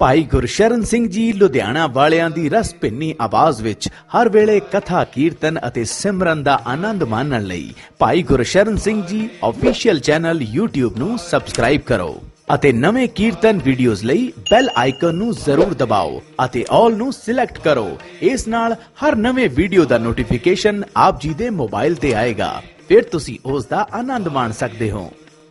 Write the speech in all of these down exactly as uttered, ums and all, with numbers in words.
भाई गुरशरण सिंह जी लुधियाना वालियां दी रस भिन्नी आवाज विच हर वेले कथा कीर्तन अते सिमरन दा आनंद मानण लई भाई Gursharan Singh ji official channel YouTube नू सबसक्राइब करो ਅਤੇ ਨਵੇਂ ਕੀਰਤਨ ਵੀਡੀਓਜ਼ ਲਈ ਬੈਲ ਆਈਕਨ ਨੂੰ ਜ਼ਰੂਰ ਦਬਾਓ ਅਤੇ ਆਲ ਨੂੰ ਸਿਲੈਕਟ ਕਰੋ। ਇਸ ਨਾਲ ਹਰ ਨਵੇਂ ਵੀਡੀਓ ਦਾ ਨੋਟੀਫਿਕੇਸ਼ਨ ਆਪ ਜੀ ਦੇ ਮੋਬਾਈਲ ਤੇ ਆਏਗਾ, ਫਿਰ ਤੁਸੀਂ ਉਸ ਦਾ ਆਨੰਦ ਮਾਣ ਸਕਦੇ ਹੋ।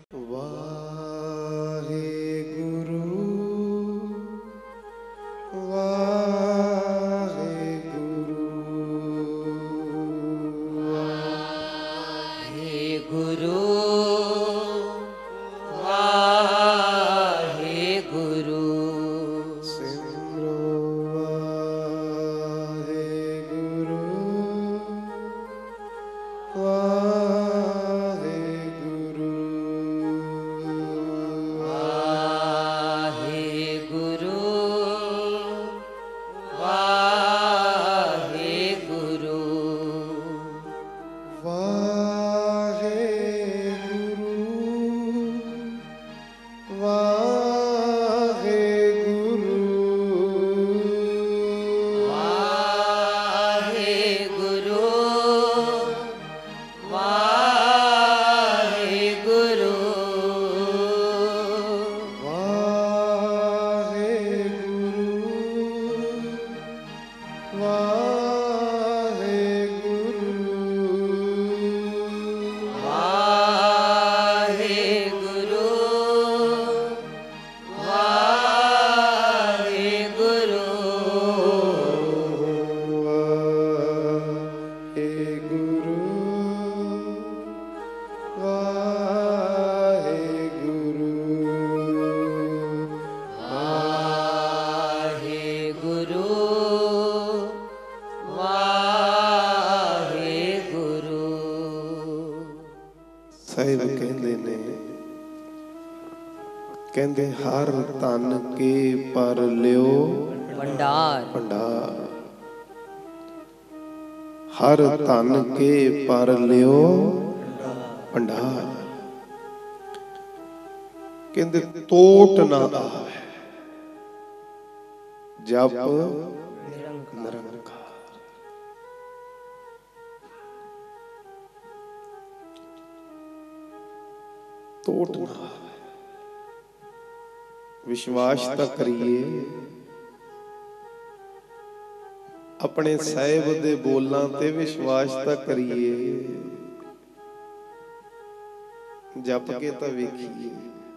ਸਾਹਿਬ ਕਹਿੰਦੇ ਨੇ, ਕਹਿੰਦੇ ਹਰ ਧਨ ਕੇ ਪਰ ਲਿਓ ਭੰਡਾਰ ਭੰਡਾਰ, ਹਰ ਧਨ ਕੇ ਪਰ ਲਿਓ ਭੰਡਾਰ। ਕਹਿੰਦੇ ਤੋਟ ਨਾ ਆਵੇ ਜਪ ਨਿਰੰਕਾਰ। ਤੋਟ ਨਾ ਆਵੇ, विश्वास तो करिए अपने साहिब दे बोलां ते, विश्वास तो करिए जप के तो वेखिए।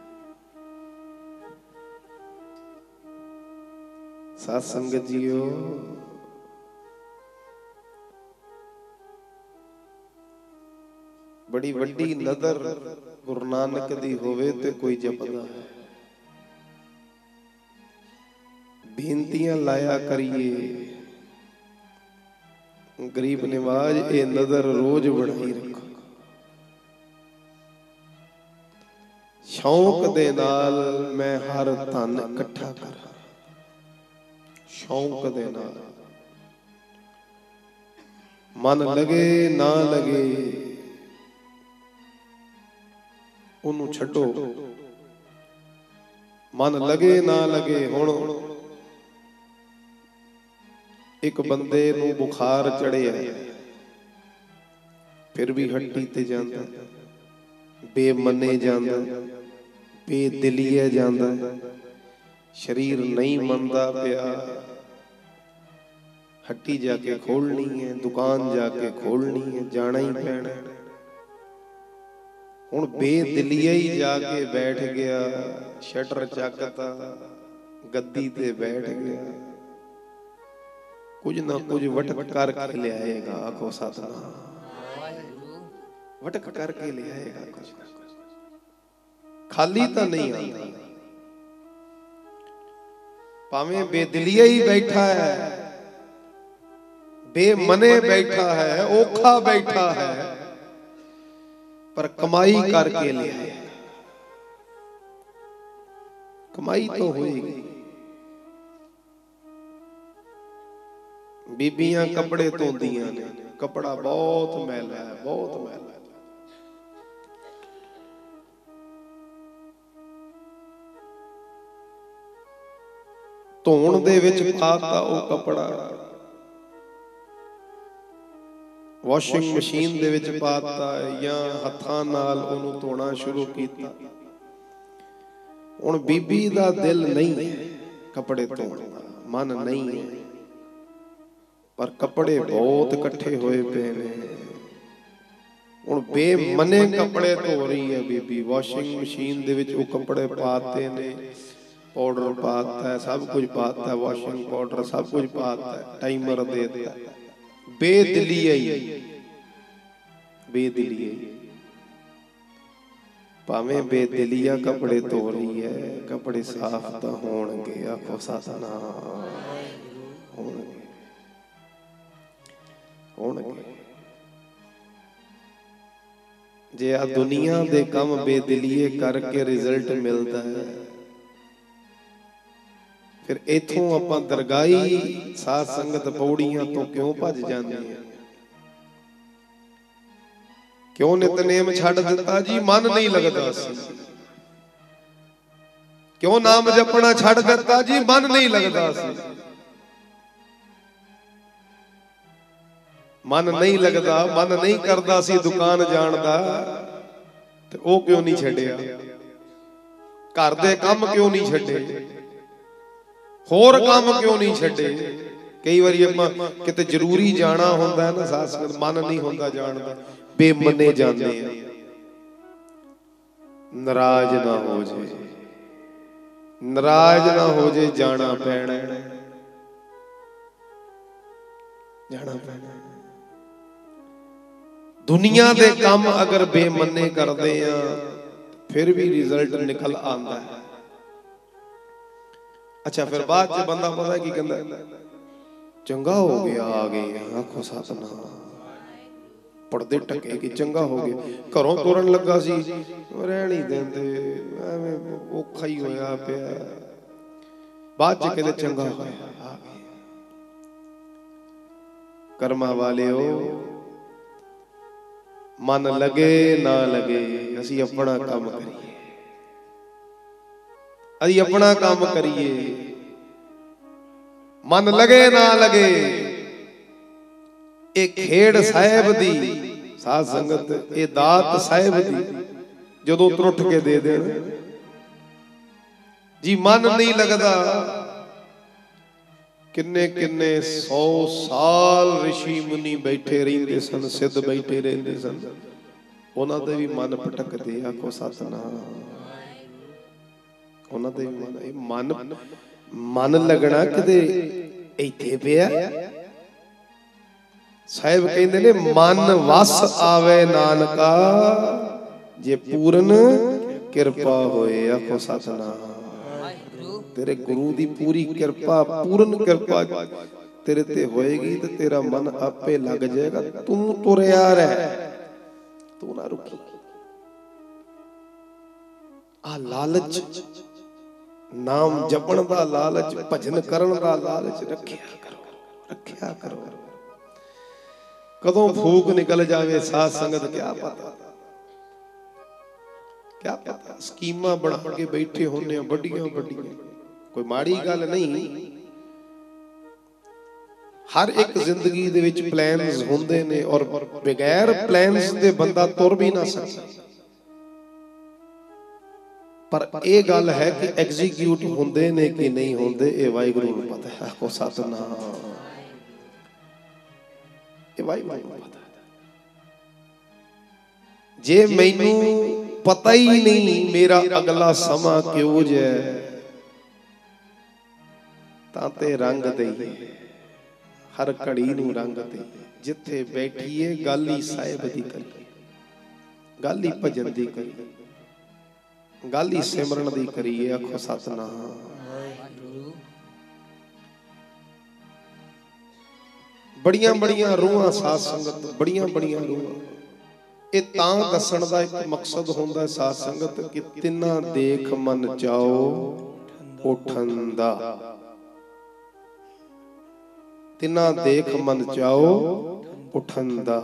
साध संगत जीओ, बड़ी वड्डी नदर गुरु नानक दी होवे ते कोई जपदा है। बेनतियां लाया करिए, गरीब निवाज ए नजर रोज बढ़ाई रखो। शौक दे नाल मैं हर धन इकट्ठा कर, शौक दे नाल मन लगे ना लगे उन्हों छड्डो, मन लगे ना लगे। हुण एक बंदे नूं बुखार चढ़िया फिर भी हट्टी ते जांदा, बेमने जांदा, बेदिलिए जांदा, शरीर नहीं मनदा पिया। हट्टी जाके खोलनी है, दुकान जाके खोलनी है, जाना ही पैना। हुण बेदिलिए ही जाके बैठ गया, शटर चकता, गद्दी ते बैठ गया, कुछ ना कुछ वटक करके ले आएगा। आखो सतनाम, वटक करके ले आएगा कुछ ना कुछ, खाली तो नहीं आता। भावें बेदिलिया ही बैठा है, बेमने बैठा है, औखा बैठा है, पर कमाई करके ले आएगा। कमाई तो होएगी। बीबियां कपड़े धोंदियां ने, कपड़ा बहुत मैला है, बहुत मैला है। ਧੋਣ ਦੇ ਵਿੱਚ ਪਾਤਾ ਉਹ ਕੱਪੜਾ, ਵਾਸ਼ਿੰਗ ਮਸ਼ੀਨ ਦੇ ਵਿੱਚ ਪਾਤਾ ਜਾਂ ਹੱਥਾਂ ਨਾਲ ਉਹਨੂੰ ਧੋਣਾ ਸ਼ੁਰੂ ਕੀਤਾ। ਹੁਣ ਬੀਬੀ ਦਾ ਦਿਲ ਨਹੀਂ ਹੈ ਕੱਪੜੇ ਧੋਣ ਦਾ, ਮਨ ਨਹੀਂ ਹੈ, ਪਰ ਕੱਪੜੇ ਬਹੁਤ ਇਕੱਠੇ ਹੋਏ ਪਏ ਨੇ। ਹੁਣ ਬੇਮਨੇ ਕੱਪੜੇ ਧੋ ਰਹੀ ਹੈ ਬੀਬੀ, ਵਾਸ਼ਿੰਗ ਮਸ਼ੀਨ ਦੇ ਵਿੱਚ ਉਹ ਕੱਪੜੇ ਪਾਤੇ ਨੇ, ਪਾਊਡਰ ਪਾਤਾ, ਸਭ ਕੁਝ ਪਾਤਾ, ਵਾਸ਼ਿੰਗ ਪਾਊਡਰ ਸਭ ਕੁਝ ਪਾਤਾ, ਟਾਈਮਰ ਦੇ ਦਿੱਤਾ। ਬੇਦਿਲੀ ਆਈ, ਬੇਦਿਲੀ ਆਈ। ਭਾਵੇਂ ਬੇਦਿਲੀਆ ਕੱਪੜੇ ਧੋ ਰਹੀ ਹੈ, ਕੱਪੜੇ ਸਾਫ਼ ਤਾਂ ਹੋਣਗੇ। ਆਖੋ ਸਤਿਨਾਮ, ਹੋਣਗੇ ਹੋਣਗੇ। ਜੇ ਆ ਦੁਨੀਆ ਦੇ ਕੰਮ ਬੇਦਿਲੀਏ ਕਰਕੇ ਰਿਜ਼ਲਟ ਮਿਲਦਾ ਹੈ, ਫਿਰ ਇੱਥੋਂ ਆਪਾਂ ਦਰਗਾਹੀ ਸਾਧ ਸੰਗਤ ਪੌੜੀਆਂ ਤੋਂ ਕਿਉਂ ਭੱਜ ਜਾਂਦੇ ਆ? ਕਿਉਂ ਨਿਤਨੇਮ ਛੱਡ ਦਿੱਤਾ ਜੀ? ਮਨ ਨਹੀਂ ਲੱਗਦਾ ਸੀ। ਕਿਉਂ ਨਾਮ ਜਪਣਾ ਛੱਡ ਦਿੱਤਾ ਜੀ? ਮਨ ਨਹੀਂ ਲੱਗਦਾ ਸੀ। ਮਨ ਨਹੀਂ ਲੱਗਦਾ, ਮਨ ਨਹੀਂ ਕਰਦਾ ਸੀ ਦੁਕਾਨ ਜਾਣ ਦਾ, ਤੇ ਉਹ ਕਿਉਂ ਨਹੀਂ ਛੱਡਿਆ? ਘਰ ਦੇ ਕੰਮ ਕਿਉਂ ਨਹੀਂ ਛੱਡੇ? ਹੋਰ ਕੰਮ ਕਿਉਂ ਨਹੀਂ ਛੱਡੇ? ਕਈ ਵਾਰੀ ਆਪਾਂ ਕਿਤੇ ਜ਼ਰੂਰੀ ਜਾਣਾ ਹੁੰਦਾ ਨਾ ਸਾਧ ਸੰਗਤ, ਮਨ ਨਹੀਂ ਹੁੰਦਾ ਜਾਣ ਦਾ, ਬੇਮਨੇ ਜਾਂਦੇ ਆ। ਨਾਰਾਜ਼ ਨਾ ਹੋ ਜੇ, ਨਾਰਾਜ਼ ਨਾ ਹੋ ਜੇ, ਜਾਣਾ ਪੈਣਾ, ਜਾਣਾ ਪੈਣਾ। ਦੁਨੀਆ ਦੇ ਕੰਮ ਅਗਰ ਬੇਮਨੇ ਕਰਦੇ ਆ ਫਿਰ ਵੀ ਰਿਜ਼ਲਟ ਨਿਕਲ ਆਉਂਦਾ ਹੈ। ਅੱਛਾ, ਫਿਰ ਬਾਅਦ ਚ ਬੰਦਾ ਪਤਾ ਕੀ ਕਹਿੰਦਾ? ਚੰਗਾ ਹੋ ਗਿਆ ਆ ਗਏ। ਆਖੋ ਸਤਿਨਾਮ। ਪਰਦੇ ਟਕੇ ਕਿ ਚੰਗਾ ਹੋ ਗਿਆ। ਘਰੋਂ ਤੁਰਨ ਲੱਗਾ ਸੀ, ਰਹਿਣ ਹੀ ਦਿੰਦੇ, ਐਵੇਂ ਔਖਾ ਹੀ ਹੋਇਆ ਪਿਆ। ਬਾਅਦ ਚ ਕਹਿੰਦੇ ਚੰਗਾ ਹੋਇਆ ਆ ਗਏ। ਕਰਮਾਂ ਵਾਲਿਓ, ਮਨ ਲਗੇ ਨਾ ਲਗੇ, ਅਸੀਂ ਆਪਣਾ ਕੰਮ ਕਰੀਏ, ਅਸੀਂ ਆਪਣਾ ਕੰਮ ਕਰੀਏ। ਮਨ ਲਗੇ ਨਾ ਲਗੇ, ਇਹ ਖੇਡ ਸਾਹਿਬ ਦੀ ਸਾਧ ਸੰਗਤ, ਇਹ ਦਾਤ ਸਾਹਿਬ ਦੀ ਜਦੋਂ ਤਰੁੱਠ ਕੇ ਦੇ ਦੇਣ ਜੀ। ਮਨ ਨਹੀਂ ਲੱਗਦਾ। ਕਿੰਨੇ ਕਿੰਨੇ ਸੌ ਸਾਲ ਰਿਸ਼ੀ ਮੁਨੀ ਬੈਠੇ ਰਹਿੰਦੇ ਸਨ, ਸਿੱਧ ਬੈਠੇ ਰਹਿੰਦੇ ਸਨ, ਉਹਨਾਂ ਦੇ ਵੀ ਮਨ ਭਟਕਦੇ। ਆਖੋ ਸਤਿਨਾਮ। ਉਹਨਾਂ ਦੇ ਵੀ ਮਨ, ਇਹ ਮਨ ਮਨ ਲੱਗਣਾ ਕਿਤੇ ਇੱਥੇ ਪਿਆ। ਸਾਹਿਬ ਕਹਿੰਦੇ ਨੇ, ਮਨ ਵਸ ਆਵੇ ਨਾਨਕਾ, ਜੇ ਪੂਰਨ ਕਿਰਪਾ ਹੋਏ। ਆਖੋ ਸਤਿਨਾਮ। ਤੇਰੇ ਗੁਰੂ ਦੀ ਪੂਰੀ ਕਿਰਪਾ, ਪੂਰਨ ਕਿਰਪਾ ਤੇਰੇ ਤੇ ਹੋਏਗੀ ਤੇ ਤੇਰਾ ਮਨ ਆਪੇ ਲੱਗ ਜਾਏਗਾ। ਤੂੰ ਤੁਰਿਆ ਰਹਿ, ਤੂੰ ਨਾ ਰੁਕੀ। ਆ ਲਾਲਚ, ਨਾਮ ਜਪਣ ਦਾ ਲਾਲਚ, ਭਜਨ ਕਰਨ ਦਾ ਲਾਲਚ ਰੱਖਿਆ ਕਰੋ, ਰੱਖਿਆ ਕਰੋ। ਕਦੋਂ ਫੂਕ ਨਿਕਲ ਜਾਵੇ ਸਾਧ ਸੰਗਤ ਕਿਆ ਪਤਾ, ਕਿਆ ਪਤਾ। ਸਕੀਮਾਂ ਬਣਾ ਕੇ ਬੈਠੇ ਹੁੰਦੇ ਆ ਵੱਡੀਆਂ ਵੱਡੀਆਂ, ਕੋਈ ਮਾੜੀ ਗੱਲ ਨਹੀਂ। ਹਰ ਇੱਕ ਜ਼ਿੰਦਗੀ ਦੇ ਵਿੱਚ ਪਲਾਨਸ ਹੁੰਦੇ ਨੇ, ਔਰ ਬਗੈਰ ਪਲਾਨਸ ਦੇ ਬੰਦਾ ਤੁਰ ਵੀ ਨਾ ਸਕਦਾ। ਪਰ ਇਹ ਗੱਲ ਹੈ ਕਿ ਐਗਜ਼ੀਕਿਊਟ ਹੁੰਦੇ ਨੇ ਕਿ ਨਹੀਂ ਹੁੰਦੇ, ਇਹ ਵਾਹਿਗੁਰੂ ਨੂੰ ਪਤਾ ਹੈ। ਆਖੋ ਸਤਿਨਾਮ। ਇਹ ਵਾਹਿਗੁਰੂ ਨੂੰ ਪਤਾ ਹੈ। ਜੇ ਮੈਨੂੰ ਪਤਾ ਹੀ ਨਹੀਂ ਮੇਰਾ ਅਗਲਾ ਸਮਾਂ ਕਿਉਂ ਜਿਹਾ, ਤਾਂ ਤੇ ਰੰਗ ਦੇਈਏ, ਹਰ ਘੜੀ ਨੂੰ ਰੰਗ ਦੇਈਏ। ਜਿੱਥੇ ਬੈਠੀਏ ਗੱਲ ਹੀ ਸਾਹਿਬ ਦੀ ਕਰੀਏ, ਗੱਲ ਹੀ ਭਜਨ ਦੀ ਕਰੀਏ, ਗੱਲ ਹੀ ਸਿਮਰਨ ਦੀ ਕਰੀਏ। ਆਖੋ ਸਤਿਨਾਮ। ਬੜੀਆਂ ਬੜੀਆਂ ਰੂਹਾਂ ਸਾਧ ਸੰਗਤ, ਬੜੀਆਂ ਬੜੀਆਂ ਰੂਹਾਂ। ਇਹ ਤਾਂ ਦੱਸਣ ਦਾ ਇੱਕ ਮਕਸਦ ਹੁੰਦਾ ਸਾਧ ਸੰਗਤ ਕਿ ਤਿੰਨਾਂ ਦੇਖ ਮਨ ਚਾਓ ਉਠਣ ਦਾ, ਤਿੰਨਾਂ ਦੇਖ ਮਨ ਚਾਓ ਉਠਣ ਦਾ।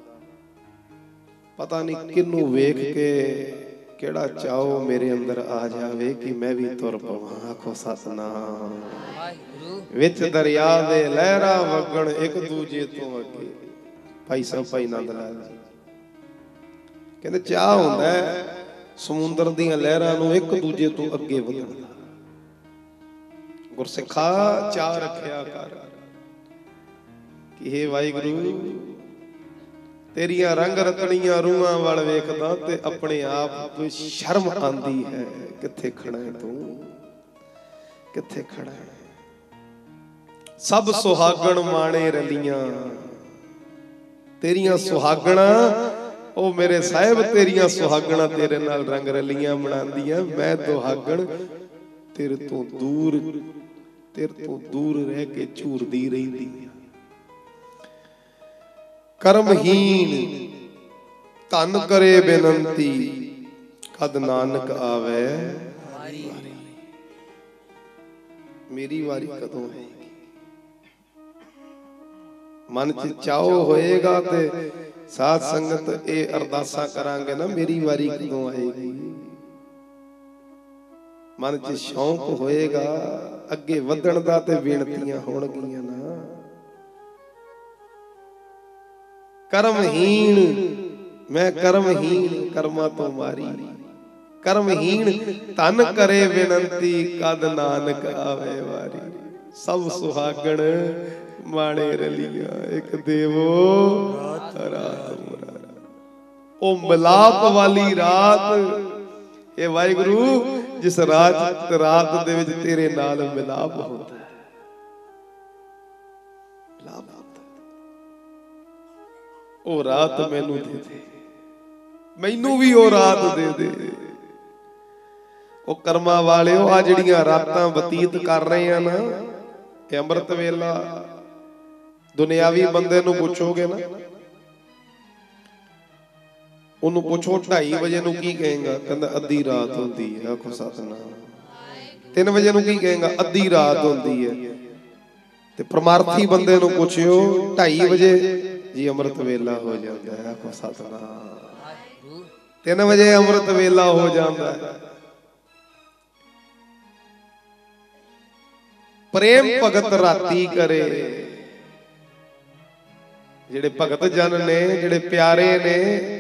ਪਤਾ ਨਹੀਂ ਕਿਹਨੂੰ ਵੇਖ ਕੇ ਕਿਹੜਾ ਚਾਓ ਮੇਰੇ ਅੰਦਰ ਆ ਜਾਵੇ ਕਿ ਮੈਂ ਵੀ ਤੁਰ ਪਵਾਂ। ਆਖੋ ਸਤਿਨਾਮ। विच दरिया दे लहरा वगण एक दूजे तो अगे। भाई साहब भाई नंद लाल जी कहते चाह हुंदा है समुंदर दीयां लहरां नूं एक दूजे तो अगे वधण दा। गुरसिखा चाह रखिया कर कि हे वाहिगुरू तेरियां रंग रतणियां रूहां वल वेखदा ते अपने आप तो शर्म आंदी है। किथे खड़ा है तू, किथे खड़ा है। सब सुहागण माणे रलियां तेरियां सुहागणा ओ मेरे साहिब तेरियां सुहागणा तेरे नाल रंग रलियां बनांदियां। मैं दुहागण तेरे तो दूर तेरे तो दूर रह के झूरदी रहिंदी। कर्महीन धन करे बेनंती कद नानक आवे। मेरी वारी कदों है। मन च चाओ होएगा ते साध संगत ए अरदासा करांगे ना मेरी वारी कदों आएगी। मन च शौक होएगा अगे वधण दा ते बेनतियां होणगियां ना। कर्महीन मैं कर्महीन कर्मा तो मारी। कर्महीन धन करे बेनंती कद नानक आवे वारी। सब सुहागण माणे रलियां एक देवो रात मुरारी। ओ मिलाप वाली रात ए वाहिगुरू जिस रात रात दे विच तेरे नाल मिलाप होता है। मिलाप होता है। ओ रात मैनू दे दे मैनू भी ओ रात दे दे। ओ कर्मा वालिओ आ जिहड़ियां रातां बतीत कर रहे हैं ना ये अमृत वेला दुनियावी बंदे नू पुछोगे ना ਉਹਨੂੰ ਪੁੱਛੋ ਢਾਈ ਵਜੇ ਨੂੰ ਕੀ ਕਹੇਗਾ ਕਹਿੰਦਾ ਅੱਧੀ ਰਾਤ ਹੁੰਦੀ ਹੈ। ਆਖੋ ਸਤਨਾਮ। ਤਿੰਨ ਵਜੇ ਨੂੰ ਕੀ ਕਹੇਗਾ ਅੱਧੀ ਰਾਤ ਹੁੰਦੀ ਹੈ। ਤੇ ਪਰਮਾਰਥੀ ਬੰਦੇ ਨੂੰ ਪੁੱਛਿਓ ਢਾਈ ਵਜੇ ਜੀ ਅੰਮ੍ਰਿਤ ਵੇਲਾ ਹੋ ਜਾਂਦਾ ਹੈ। ਆਖੋ ਸਤਨਾਮ। ਤਿੰਨ ਵਜੇ ਅੰਮ੍ਰਿਤ ਵੇਲਾ ਹੋ ਜਾਂਦਾ ਹੈ। ਪ੍ਰੇਮ ਭਗਤ ਰਾਤੀ ਕਰੇ। ਜਿਹੜੇ ਭਗਤ ਜਨ ਨੇ ਜਿਹੜੇ ਪਿਆਰੇ ਨੇ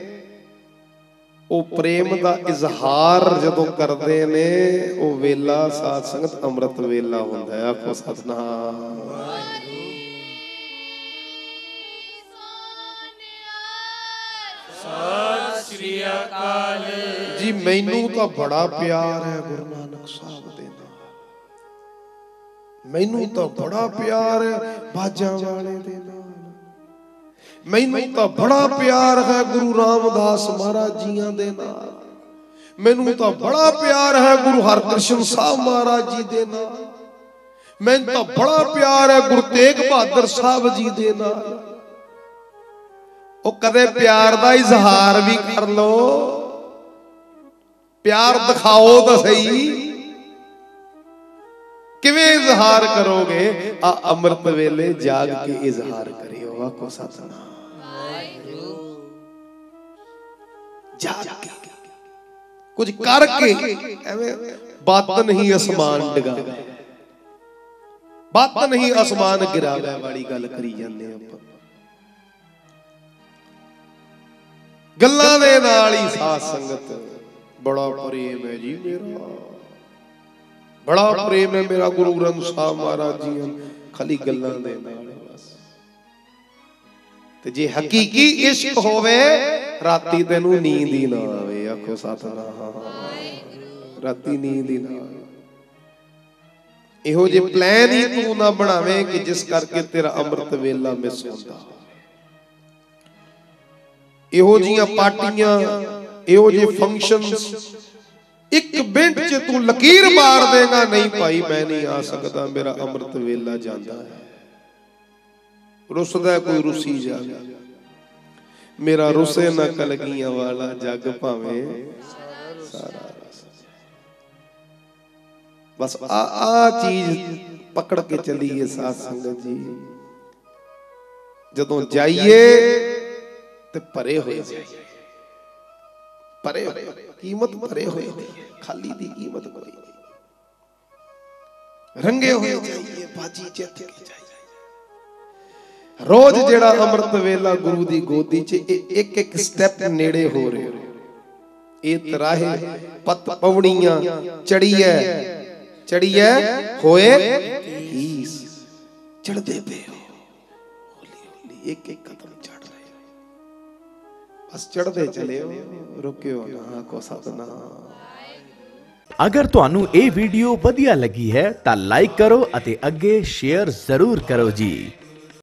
ਉਹ ਪ੍ਰੇਮ ਦਾ ਇਜ਼ਹਾਰ ਜਦੋਂ ਕਰਦੇ ਨੇ ਉਹ ਵੇਲਾ ਸਾਧ ਸੰਗਤ ਅੰਮ੍ਰਿਤ ਵੇਲਾ ਹੁੰਦਾ ਹੈ। ਆਖੋ ਸਤਨਾਮ। ਸਤਿ ਸ੍ਰੀ ਅਕਾਲ ਜੀ। ਮੈਨੂੰ ਤਾਂ ਬੜਾ ਪਿਆਰ ਹੈ ਗੁਰੂ ਨਾਨਕ ਸਾਹਿਬ ਦੇ ਨਾਲ। ਮੈਨੂੰ ਤਾਂ ਬੜਾ ਪਿਆਰ ਹੈ ਬਾਜਾਂ ਵਾਲੇ ਦੇ ਨਾਲ। ਮੈਨੂੰ ਤਾਂ ਬੜਾ ਪਿਆਰ ਹੈ ਗੁਰੂ ਰਾਮਦਾਸ ਮਹਾਰਾਜ ਜੀਆਂ ਦੇ ਨਾਲ। ਮੈਨੂੰ ਤਾਂ ਬੜਾ ਪਿਆਰ ਹੈ ਗੁਰੂ ਹਰਕ੍ਰਿਸ਼ਨ ਸਾਹਿਬ ਮਹਾਰਾਜ ਜੀ ਦੇ ਨਾਲ। ਮੈਨੂੰ ਤਾਂ ਬੜਾ ਪਿਆਰ ਹੈ ਗੁਰੂ ਤੇਗ ਬਹਾਦਰ ਸਾਹਿਬ ਜੀ ਦੇ ਨਾਲ। ਉਹ ਕਦੇ ਪਿਆਰ ਦਾ ਇਜ਼ਹਾਰ ਵੀ ਕਰ ਲੋ। ਪਿਆਰ ਦਿਖਾਓ ਤਾਂ ਸਹੀ। ਕਿਵੇਂ ਇਜ਼ਹਾਰ ਕਰੋਗੇ? ਆ ਅੰਮ੍ਰਿਤ ਵੇਲੇ ਜਾਗ ਕੇ ਇਜ਼ਹਾਰ ਕਰਿਓ। ਆਖੋ ਸਤਨਾਮ। ਜਾਗ ਕੇ ਕੁਝ ਕਰਕੇ ਐਵੇਂ ਬਾਤ ਨਹੀਂ ਅਸਮਾਨ ਡਿਗਾਵੇ। ਬਾਤ ਨਹੀਂ ਅਸਮਾਨ ਗਿਰਾਵੇ ਵਾਲੀ ਗੱਲ ਕਰੀ ਜਾਂਦੇ ਆਪਾਂ। ਗੱਲਾਂ ਦੇ ਨਾਲ ਹੀ ਸਾਧ ਸੰਗਤ ਬੜਾ ਪ੍ਰੇਮ ਹੈ ਜੀ ਮੇਰਾ। ਬੜਾ ਪ੍ਰੇਮ ਹੈ ਮੇਰਾ ਗੁਰੂ ਗ੍ਰੰਥ ਸਾਹਿਬ ਮਹਾਰਾਜ ਜੀ ਨੂੰ। ਖਾਲੀ ਗੱਲਾਂ ਦੇ ਨਾਲ ਬਸ। ਤੇ ਜੇ ਹਕੀਕੀ ਇਸ਼ਕ ਹੋਵੇ ਰਾਤੀ ਤੈਨੂੰ ਨੀਂਦ ਹੀ ਨਾ ਆਵੇ। ਆਖੋ ਸਤਨਾਮ। ਰਾਤੀ ਨੀਂਦ ਹੀ ਨਾ ਆਵੇ। ਇਹੋ ਜਿਹੇ ਪਲਾਨ ਹੀ ਤੂੰ ਨਾ ਬਣਾਵੇਂ ਕਿ ਜਿਸ ਕਰਕੇ ਤੇਰਾ ਅੰਮ੍ਰਿਤ ਵੇਲਾ ਮਿਸ ਹੁੰਦਾ। ਇਹੋ ਜਿਹੀਆਂ ਪਾਰਟੀਆਂ ਇਹੋ ਜਿਹੇ ਫੰਕਸ਼ਨਸ ਇੱਕ ਮਿੰਟ ਚ ਤੂੰ ਲਕੀਰ ਮਾਰ ਦੇਗਾ ਨਹੀਂ ਭਾਈ ਮੈਂ ਨਹੀਂ ਆ ਸਕਦਾ ਮੇਰਾ ਅੰਮ੍ਰਿਤ ਵੇਲਾ ਜਾਂਦਾ ਹੈ। ਰੁੱਸਦਾ ਕੋਈ ਰੁੱਸੀ ਜਾਵੇ। ਮੇਰਾ ਰੁੱਸੇ ਨਾ ਕਲਗੀਆਂ ਵਾਲਾ ਜੱਗ ਭਾਵੇਂ ਸਾਰਾ ਰਸ। ਬਸ ਆ ਆ ਚੀਜ਼ ਪਕੜ ਕੇ ਚੱਲੀਏ ਸਾਧ ਸੰਗਤ ਜੀ। ਜਦੋਂ ਜਾਈਏ ਤੇ ਭਰੇ ਹੋਏ ਜਾਈਏ। ਭਰੇ ਕੀਮਤ ਭਰੇ ਹੋਏ ਦੀ ਖਾਲੀ ਦੀ ਕੀਮਤ ਕੋਈ ਨਹੀਂ। रंगे हुए जाइए बाजी जित के जाइए। रोज जेड़ा अमृत वेला गुरु दी गोदी च एक एक स्टेप नेड़े हो रहे हो। ए तराहे पत पवड़ियां चढ़िए चढ़िए होए ईस चढ़दे पे हो हौली हौली एक एक कदम चढ़ रहे हो बस चढ़दे चले हो रुकियो ना को सतनाम। अगर तुहानू ये वीडियो वधिया लगी है तां लाइक करो अते अगे शेयर जरूर करो जी।